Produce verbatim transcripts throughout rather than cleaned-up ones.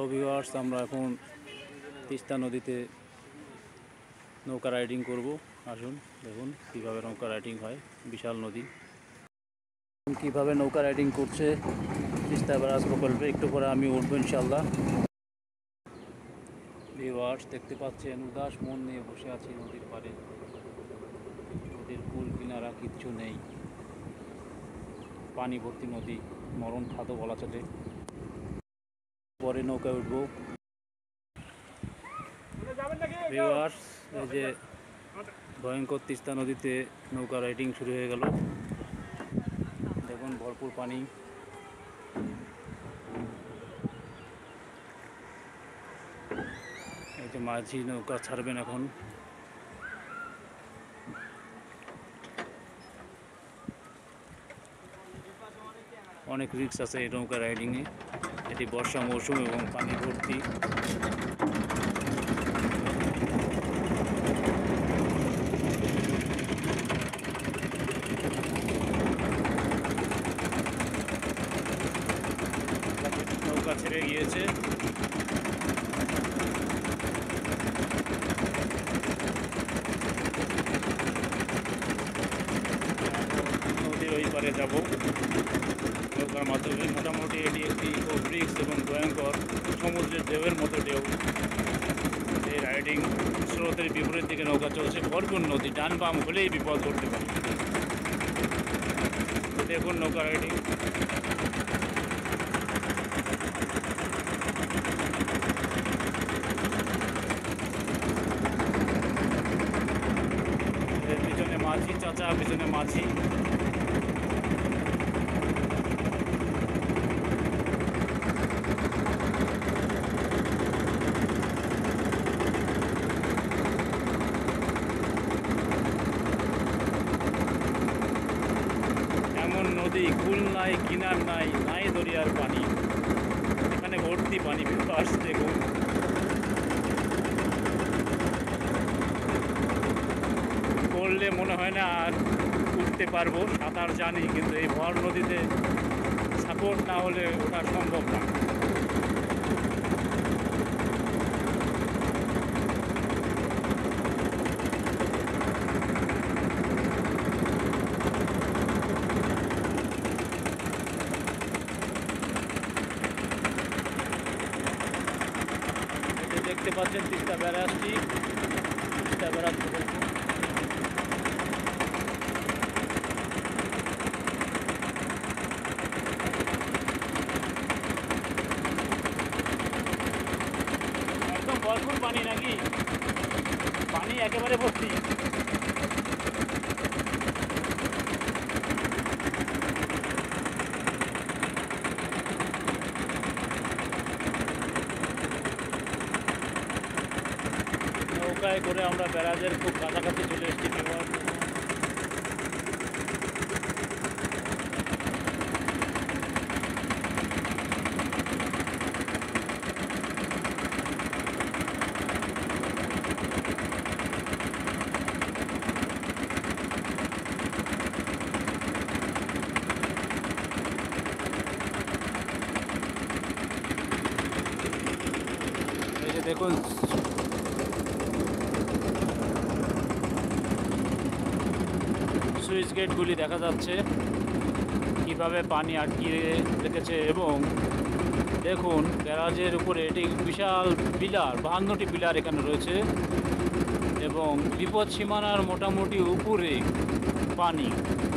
Hello viewers, আমরা এখন তিস্তা নদীতে নৌকা রাইডিং করব। আসুন দেখুন কীভাবে নৌকা রাইডিং হয়। বিশাল নদী, কীভাবে নৌকা রাইডিং করছে তিস্তা ব্যারাজ প্রকল্পে। একটু পরে আমি উঠবো ইনশাল্লাহ। ভিউয়ার্স দেখতে পাচ্ছেন, উদাস মন নিয়ে বসে আছি নদীর পাড়ে। নদীর কুল কিনারা কিচ্ছু নেই, পানি ভর্তি নদী, মরণ খাদও বলা চলে। পরে নৌকায় উঠবো। ভিউয়ার্স, এই যে ভয়ঙ্কর তিস্তা নদীতে নৌকা রাইডিং শুরু হয়ে গেল। দেখুন ভরপুর পানি। এই যে মাঝি নৌকা ছাড়বেন এখন। অনেক রিস্ক আছে এই নৌকা রাইডিংয়ে। এটি বর্ষা মৌসুম এবং পানি ভর্তি। নৌকা ছেড়ে গিয়েছে। নদীর ওই পারে যাব নৌকার মাধ্যমে। মোটামুটি এটি একটি রিস্ক এবং ভয়ঙ্কর সমুদ্রের ঢেউয়ের মতো ঢেউ। এই রাইডিং স্রোতের বিপরীত দিকে নৌকা চলছে। ভরপুর নদী, ডান বাম হলেই বিপদ করতে পারে। দেখুন নৌকা রাইডিং। এর পিছনে মাঝি চাচা, পিছনে মাঝি। এমন নদী, কুল নাই, কিনার নাই, নাই দরিয়ার পানি, এখানে ভর্তি পানি। বিপাস দেখুন। পড়লে মনে হয় না আর উঠতে পারবো। সাঁতার জানি, কিন্তু এই ভর নদীতে সাপোর্ট না হলে ওঠা সম্ভব না। দেখতে পাচ্ছেন তিস্তা ব্যারাজটি, তিস্তা ব্যারাজ প্রকল্প। একদম ভরপুর পানি নাকি? পানি একেবারে ভর্তি। নৌকায় করে আমরা ব্যারাজের খুব কাছাকাছি চলে এসেছি। এই যে দেখুন সুইচ গেটগুলি দেখা যাচ্ছে, কিভাবে পানি আটকিয়ে রেখেছে। এবং দেখুন ব্যারাজের উপরে এটি বিশাল পিলার, বাহান্নটি পিলার এখানে রয়েছে। এবং বিপদ সীমানার মোটামুটি উপরে পানি।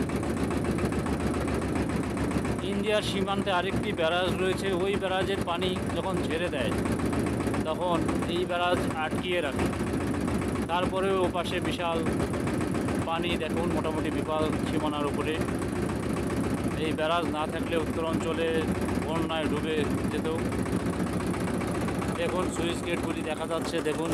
ইন্ডিয়ার সীমান্তে আরেকটি ব্যারাজ রয়েছে, ওই ব্যারাজের পানি যখন ছেড়ে দেয় তখন এই ব্যারাজ আটকিয়ে রাখে। তারপরেও ওপাশে বিশাল পানি। দেখুন মোটামুটি বিপদ সীমানার উপরে। এই ব্যারাজ না থাকলে উত্তরাঞ্চলে বন্যায় ডুবে যেত। দেখুন সুইচ গেটগুলি দেখা যাচ্ছে। দেখুন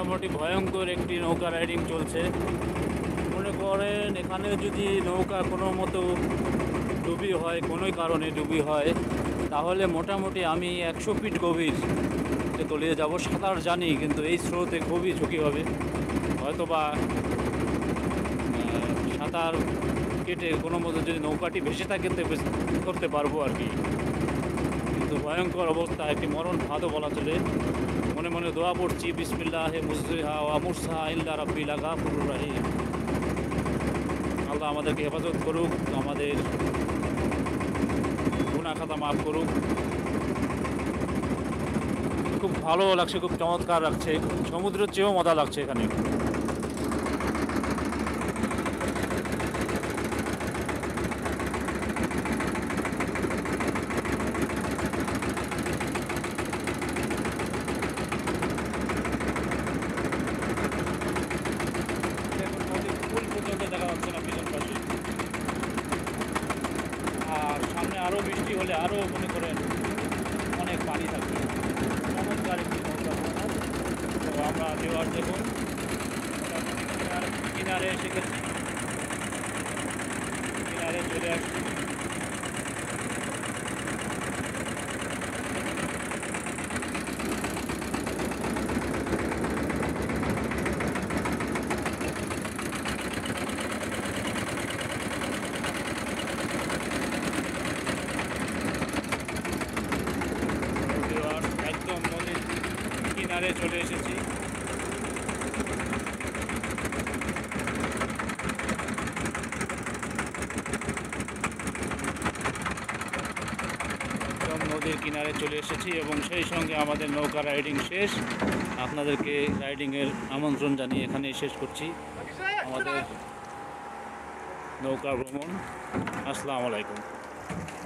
মোটামুটি ভয়ঙ্কর একটি নৌকা রাইডিং চলছে। মনে করেন এখানে যদি নৌকা কোনো মতো ডুবি হয়, কোনোই কারণে ডুবি হয়, তাহলে মোটামুটি আমি একশো ফিট গভীর তলিয়ে যাব। সাঁতার জানি, কিন্তু এই স্রোতে খুবই ঝুঁকি হবে। হয়তোবা সাঁতার কেটে কোনো মতো যদি নৌকাটি ভেসে থাকে করতে পারবো আর কি। কিন্তু ভয়ঙ্কর অবস্থা, একটি মরণ ফাঁদও বলা চলে। মনে মনে দোয়া পড়ছি, বিসমিল্লাহে মুজরিহা ওয়া মুরসাহা ইল্লা রাব্বিল গাফুরুর রহিম। আল্লাহ আমাদেরকে হেফাজত করুক, আমাদের গুনাহ খাতা মাফ করুক। খুব ভালো লাগছে, খুব চমৎকার লাগছে, সমুদ্রের চেয়েও মজা লাগছে এখানে। আর সামনে আরও বৃষ্টি হলে আরও মনে করেন অনেক পানি থাকবে। চমৎকার একটি নৌকা। তো আমরা দেওয়ার দেখুন কিনারে এসে গেছি, কিনারে চলে আসছি। একদম নদীর কিনারে চলে এসেছি। একদম নদীর কিনারে চলে এসেছি এবং সেই সঙ্গে আমাদের নৌকা রাইডিং শেষ। আপনাদেরকে রাইডিংয়ের আমন্ত্রণ জানিয়ে এখানে শেষ করছি আমাদের নৌকা ভ্রমণ। আসসালামু আলাইকুম।